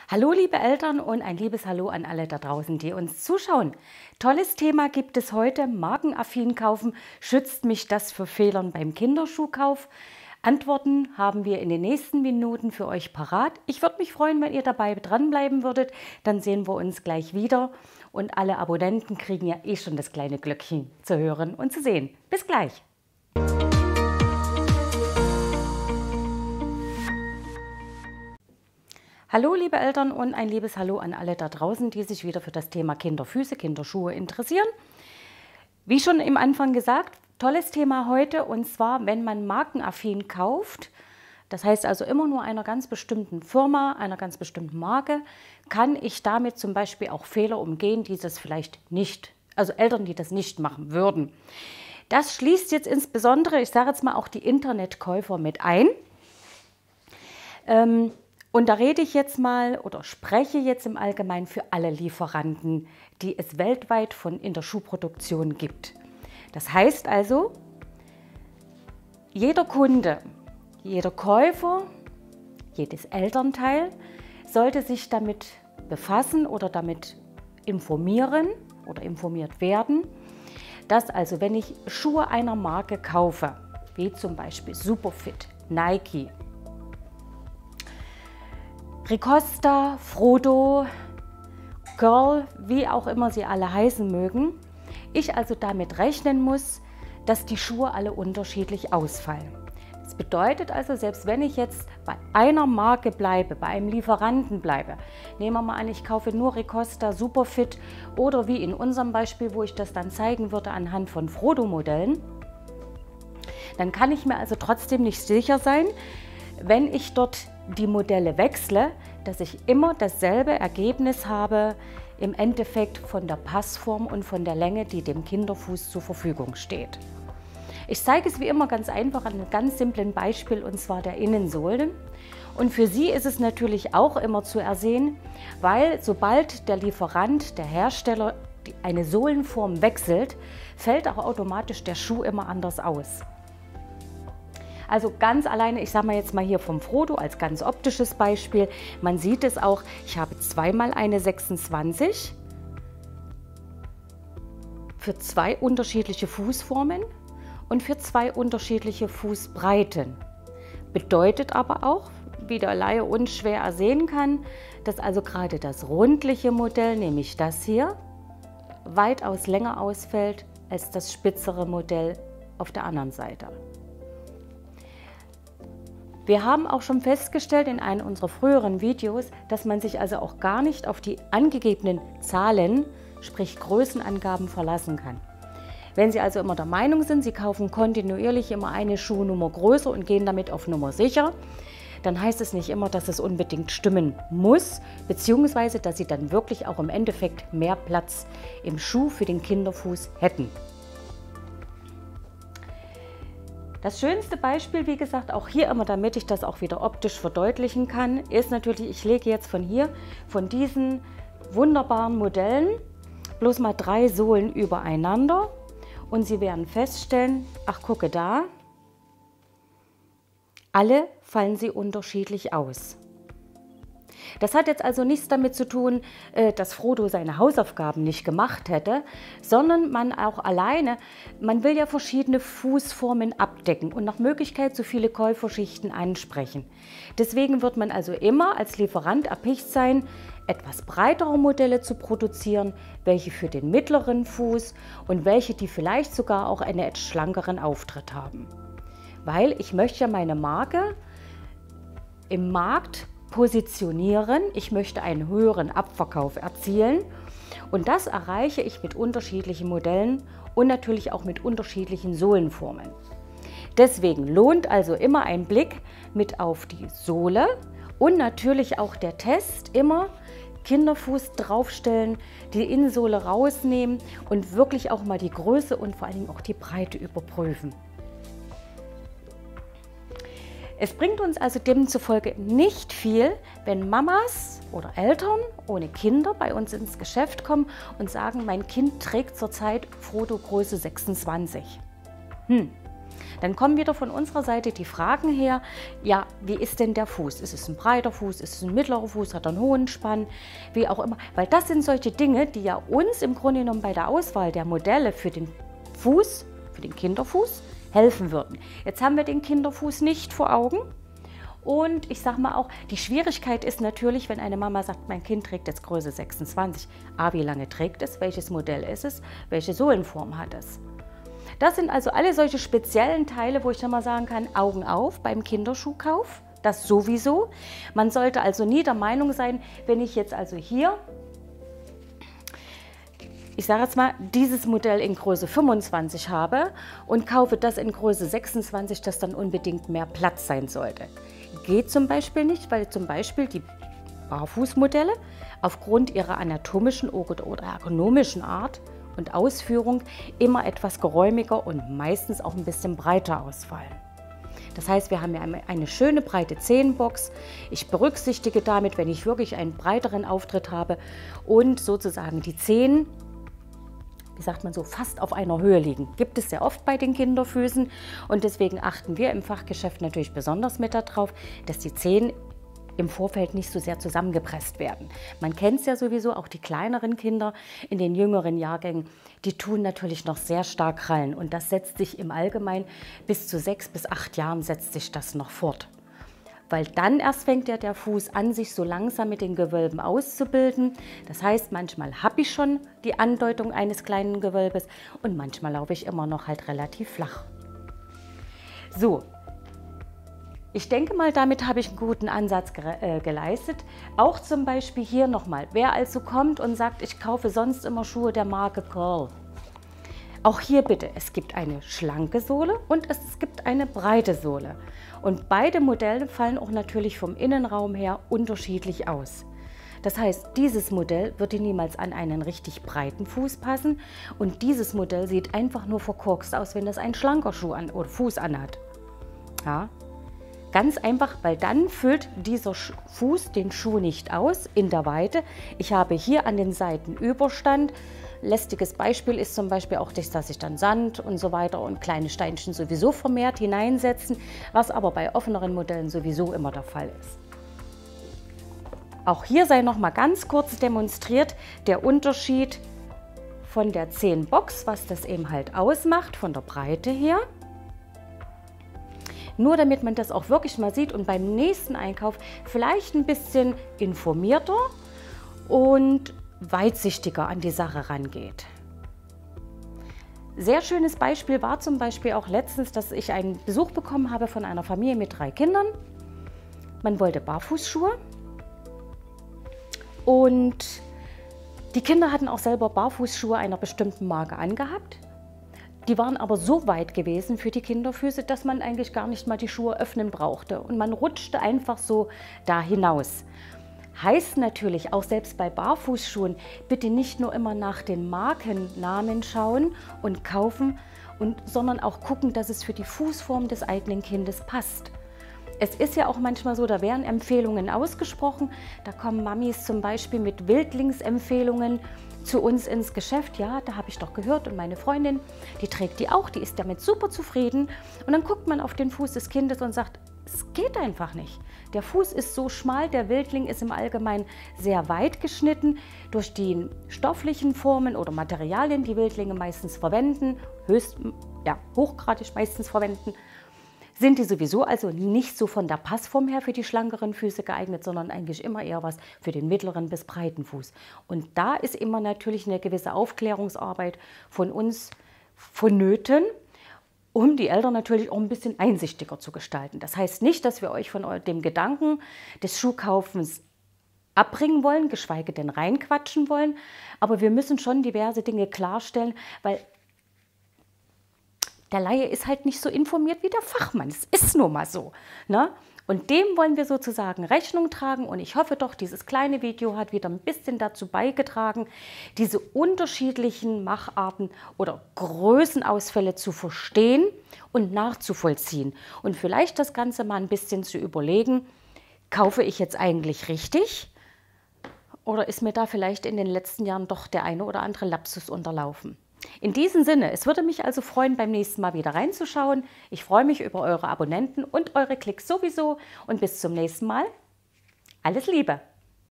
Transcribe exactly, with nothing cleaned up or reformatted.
Hallo liebe Eltern und ein liebes Hallo an alle da draußen, die uns zuschauen. Tolles Thema gibt es heute, markenaffin kaufen. Schützt mich das vor Fehlern beim Kinderschuhkauf? Antworten haben wir in den nächsten Minuten für euch parat. Ich würde mich freuen, wenn ihr dabei dranbleiben würdet. Dann sehen wir uns gleich wieder. Und alle Abonnenten kriegen ja eh schon das kleine Glöckchen zu hören und zu sehen. Bis gleich! Hallo liebe Eltern und ein liebes Hallo an alle da draußen, die sich wieder für das Thema Kinderfüße, Kinderschuhe interessieren. Wie schon im Anfang gesagt, tolles Thema heute, und zwar, wenn man markenaffin kauft, das heißt also immer nur einer ganz bestimmten Firma, einer ganz bestimmten Marke, kann ich damit zum Beispiel auch Fehler umgehen, die das vielleicht nicht, also Eltern, die das nicht machen würden. Das schließt jetzt insbesondere, ich sage jetzt mal, auch die Internetkäufer mit ein. Ähm, Und da rede ich jetzt mal oder spreche jetzt im Allgemeinen für alle Lieferanten, die es weltweit von in der Schuhproduktion gibt. Das heißt also, jeder Kunde, jeder Käufer, jedes Elternteil sollte sich damit befassen oder damit informieren oder informiert werden, dass also, wenn ich Schuhe einer Marke kaufe, wie zum Beispiel Superfit, Nike, Ricosta, Frodo, Girl, wie auch immer sie alle heißen mögen, ich also damit rechnen muss, dass die Schuhe alle unterschiedlich ausfallen. Das bedeutet also, selbst wenn ich jetzt bei einer Marke bleibe, bei einem Lieferanten bleibe, nehmen wir mal an, ich kaufe nur Ricosta, Superfit oder wie in unserem Beispiel, wo ich das dann zeigen würde anhand von Frodo-Modellen, dann kann ich mir also trotzdem nicht sicher sein, wenn ich dort die Modelle wechsle, dass ich immer dasselbe Ergebnis habe, im Endeffekt von der Passform und von der Länge, die dem Kinderfuß zur Verfügung steht. Ich zeige es wie immer ganz einfach an einem ganz simplen Beispiel, und zwar der Innensohlen. Und für Sie ist es natürlich auch immer zu ersehen, weil sobald der Lieferant, der Hersteller, eine Sohlenform wechselt, fällt auch automatisch der Schuh immer anders aus. Also ganz alleine, ich sage mal jetzt mal hier vom Frodo als ganz optisches Beispiel, man sieht es auch, ich habe zweimal eine sechsundzwanzig für zwei unterschiedliche Fußformen und für zwei unterschiedliche Fußbreiten. Bedeutet aber auch, wie der Laie unschwer ersehen kann, dass also gerade das rundliche Modell, nämlich das hier, weitaus länger ausfällt als das spitzere Modell auf der anderen Seite. Wir haben auch schon festgestellt in einem unserer früheren Videos, dass man sich also auch gar nicht auf die angegebenen Zahlen, sprich Größenangaben, verlassen kann. Wenn Sie also immer der Meinung sind, Sie kaufen kontinuierlich immer eine Schuhnummer größer und gehen damit auf Nummer sicher, dann heißt es nicht immer, dass es unbedingt stimmen muss, beziehungsweise dass Sie dann wirklich auch im Endeffekt mehr Platz im Schuh für den Kinderfuß hätten. Das schönste Beispiel, wie gesagt, auch hier immer, damit ich das auch wieder optisch verdeutlichen kann, ist natürlich, ich lege jetzt von hier, von diesen wunderbaren Modellen, bloß mal drei Sohlen übereinander, und Sie werden feststellen, ach gucke da, alle fallen sie unterschiedlich aus. Das hat jetzt also nichts damit zu tun, dass Frodo seine Hausaufgaben nicht gemacht hätte, sondern man auch alleine, man will ja verschiedene Fußformen abdecken und nach Möglichkeit so viele Käuferschichten ansprechen. Deswegen wird man also immer als Lieferant erpicht sein, etwas breitere Modelle zu produzieren, welche für den mittleren Fuß und welche, die vielleicht sogar auch einen etwas schlankeren Auftritt haben. Weil ich möchte ja meine Marke im Markt positionieren, ich möchte einen höheren Abverkauf erzielen, und das erreiche ich mit unterschiedlichen Modellen und natürlich auch mit unterschiedlichen Sohlenformen. Deswegen lohnt also immer ein Blick mit auf die Sohle und natürlich auch der Test, immer Kinderfuß draufstellen, die Innensohle rausnehmen und wirklich auch mal die Größe und vor allen Dingen auch die Breite überprüfen. Es bringt uns also demzufolge nicht viel, wenn Mamas oder Eltern ohne Kinder bei uns ins Geschäft kommen und sagen, mein Kind trägt zurzeit Frodo Größe sechsundzwanzig. Hm. Dann kommen wieder von unserer Seite die Fragen her, ja, wie ist denn der Fuß? Ist es ein breiter Fuß, ist es ein mittlerer Fuß, hat er einen hohen Spann, wie auch immer. Weil das sind solche Dinge, die ja uns im Grunde genommen bei der Auswahl der Modelle für den Fuß, für den Kinderfuß, helfen würden. Jetzt haben wir den Kinderfuß nicht vor Augen. Und ich sage mal auch, die Schwierigkeit ist natürlich, wenn eine Mama sagt, mein Kind trägt jetzt Größe sechsundzwanzig. A, wie lange trägt es? Welches Modell ist es? Welche Sohlenform hat es? Das sind also alle solche speziellen Teile, wo ich dann mal sagen kann, Augen auf beim Kinderschuhkauf, das sowieso. Man sollte also nie der Meinung sein, wenn ich jetzt also hier, ich sage jetzt mal, dieses Modell in Größe fünfundzwanzig habe und kaufe das in Größe sechsundzwanzig, dass dann unbedingt mehr Platz sein sollte. Geht zum Beispiel nicht, weil zum Beispiel die Barfußmodelle aufgrund ihrer anatomischen oder ergonomischen Art und Ausführung immer etwas geräumiger und meistens auch ein bisschen breiter ausfallen. Das heißt, wir haben ja eine, eine schöne breite Zehenbox. Ich berücksichtige damit, wenn ich wirklich einen breiteren Auftritt habe und sozusagen die Zehen, wie sagt man so, fast auf einer Höhe liegen. Gibt es sehr oft bei den Kinderfüßen und deswegen achten wir im Fachgeschäft natürlich besonders mit darauf, dass die Zehen im Vorfeld nicht so sehr zusammengepresst werden. Man kennt es ja sowieso, auch die kleineren Kinder in den jüngeren Jahrgängen, die tun natürlich noch sehr stark krallen und das setzt sich im Allgemeinen bis zu sechs bis acht Jahren setzt sich das noch fort. Weil dann erst fängt ja der Fuß an, sich so langsam mit den Gewölben auszubilden. Das heißt, manchmal habe ich schon die Andeutung eines kleinen Gewölbes und manchmal laufe ich immer noch halt relativ flach. So. Ich denke mal, damit habe ich einen guten Ansatz äh, geleistet. Auch zum Beispiel hier nochmal, wer also kommt und sagt, ich kaufe sonst immer Schuhe der Marke Curl. Auch hier bitte, es gibt eine schlanke Sohle und es gibt eine breite Sohle. Und beide Modelle fallen auch natürlich vom Innenraum her unterschiedlich aus. Das heißt, dieses Modell würde niemals an einen richtig breiten Fuß passen und dieses Modell sieht einfach nur verkorkst aus, wenn das ein schlanker Schuh an, oder Fuß anhat. Ja. Ganz einfach, weil dann füllt dieser Fuß den Schuh nicht aus in der Weite. Ich habe hier an den Seiten Überstand. Lästiges Beispiel ist zum Beispiel auch, dass sich dann Sand und so weiter und kleine Steinchen sowieso vermehrt hineinsetzen, was aber bei offeneren Modellen sowieso immer der Fall ist. Auch hier sei noch mal ganz kurz demonstriert der Unterschied von der Zehenbox, was das eben halt ausmacht, von der Breite her. Nur damit man das auch wirklich mal sieht und beim nächsten Einkauf vielleicht ein bisschen informierter und weitsichtiger an die Sache rangeht. Sehr schönes Beispiel war zum Beispiel auch letztens, dass ich einen Besuch bekommen habe von einer Familie mit drei Kindern. Man wollte Barfußschuhe und die Kinder hatten auch selber Barfußschuhe einer bestimmten Marke angehabt. Die waren aber so weit gewesen für die Kinderfüße, dass man eigentlich gar nicht mal die Schuhe öffnen brauchte. Und man rutschte einfach so da hinaus. Heißt natürlich auch selbst bei Barfußschuhen, bitte nicht nur immer nach den Markennamen schauen und kaufen, und, sondern auch gucken, dass es für die Fußform des eigenen Kindes passt. Es ist ja auch manchmal so, da werden Empfehlungen ausgesprochen. Da kommen Mamis zum Beispiel mit Wildlingsempfehlungen zu uns ins Geschäft. Ja, da habe ich doch gehört und meine Freundin, die trägt die auch, die ist damit super zufrieden. Und dann guckt man auf den Fuß des Kindes und sagt, es geht einfach nicht. Der Fuß ist so schmal, der Wildling ist im Allgemeinen sehr weit geschnitten durch die stofflichen Formen oder Materialien, die Wildlinge meistens verwenden, höchst, ja, hochgradig meistens verwenden. Sind die sowieso also nicht so von der Passform her für die schlankeren Füße geeignet, sondern eigentlich immer eher was für den mittleren bis breiten Fuß. Und da ist immer natürlich eine gewisse Aufklärungsarbeit von uns vonnöten, um die Eltern natürlich auch ein bisschen einsichtiger zu gestalten. Das heißt nicht, dass wir euch von dem Gedanken des Schuhkaufens abbringen wollen, geschweige denn reinquatschen wollen, aber wir müssen schon diverse Dinge klarstellen, weil der Laie ist halt nicht so informiert wie der Fachmann. Es ist nun mal so, ne? Und dem wollen wir sozusagen Rechnung tragen. Und ich hoffe doch, dieses kleine Video hat wieder ein bisschen dazu beigetragen, diese unterschiedlichen Macharten oder Größenausfälle zu verstehen und nachzuvollziehen. Und vielleicht das Ganze mal ein bisschen zu überlegen, kaufe ich jetzt eigentlich richtig? Oder ist mir da vielleicht in den letzten Jahren doch der eine oder andere Lapsus unterlaufen? In diesem Sinne, es würde mich also freuen, beim nächsten Mal wieder reinzuschauen. Ich freue mich über eure Abonnenten und eure Klicks sowieso und bis zum nächsten Mal. Alles Liebe!